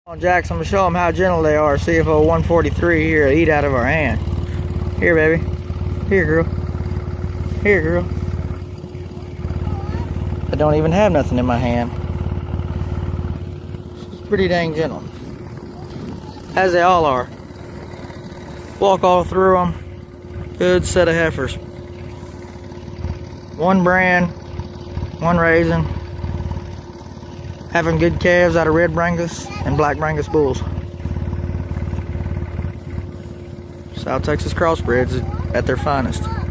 On Jacks, I'm gonna show them how gentle they are. See if a 143 here will eat out of our hand. Here, baby. Here, girl. Here, girl. I don't even have nothing in my hand. She's pretty dang gentle, as they all are. Walk all through them. Good set of heifers. One brand, one raising. Having good calves out of red Brangus and black Brangus bulls. South Texas crossbreds at their finest.